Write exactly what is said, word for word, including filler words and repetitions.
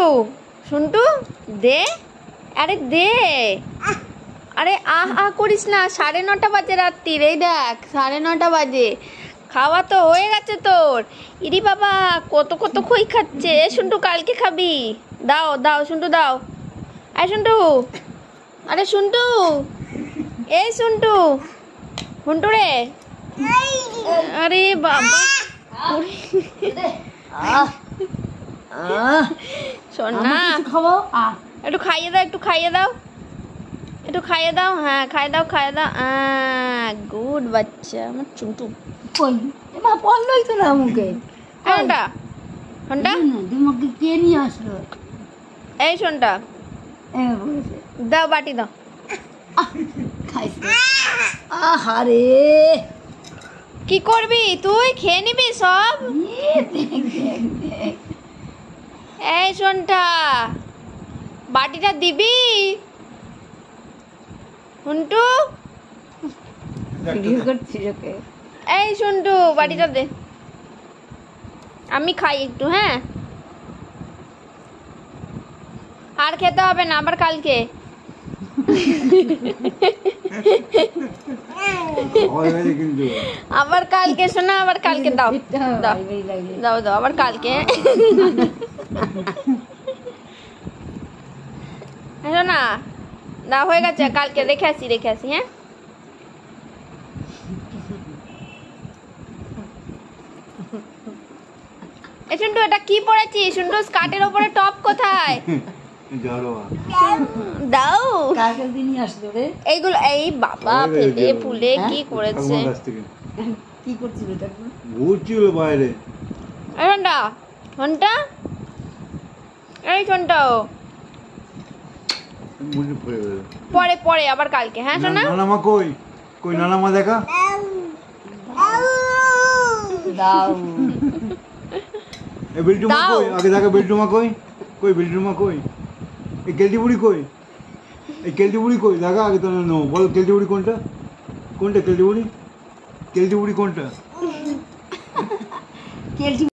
শুন্টু দে, আরে দে, আরে আহ আহ করিস না, সাড়ে নটা বাজে রাত্রির, এই দেখ সাড়ে নটা বাজে, খাওয়া তো হয়ে গেছে তোর। ইরি বাবা কত কত খই খাচ্ছে। শুন্টু কালকে খাবি, দাও দাও শুন্টু দাও। আয় শুন্টু, আরে শুন্টু, এই শুন্টু, শুন্টু রে, আরে বাবা শোন না, একটু খাইয়ে দাও, একটু খাইয়ে দাও, একটু খাইয়ে দাও, হ্যাঁ খাইয়ে দাও খাইয়ে দাও। গুড বাচ্চা আমার চুন্টু। এবার পড়লোই তো না মুখে। শোনটা শোনটা দিমাগে কে নিয়ে আসলো? এই শোনটা দাও, বাটি দাও। খাইছে আহারে, কি করবি তুই? খেয়ে নিবি সব? এই শোনটা বাটিটা দিবি? হুন্টু এই শুন্টু বাটিটা দে, আমি খাই একটু। হ্যাঁ আর খেতে হবে না, আবার কালকে। আবার কালকে শোনা, আবার কালকে দাও দাও দাও দাও, আবার কালকে শোনা না, হয়ে গেছে, কালকে রেখে আসি রেখে আসি। হ্যাঁ এই শুন্টু এটা কি পড়েছিস? শুন্টু স্কার্টের উপরে টপ কোথায়? দাও এইগুলো, এই বাবা ফেলে ফুলে কি করেছে? কি করছিল এটা? ঘুরছিল বাইরে। এই ঘন্টা ঘন্টা, এই ঘন্টাও পরে পরে আবার কালকে। হ্যাঁ শোনা, নানামা কই? কই নানামা দেখা। দাও এই বিল্টুমা কই? আগে দেখা বিল্টুমা কই? কই বিল্টুমা কই? এই কেলটি বুড়ি কই? এই কেলটি বুড়ি কই? দেখা আগে তো নো বল, কেলটি বুড়ি কোনটা? কোনটা কেলটি বুড়ি? কেলটি বুড়ি কোনটা? কেলটি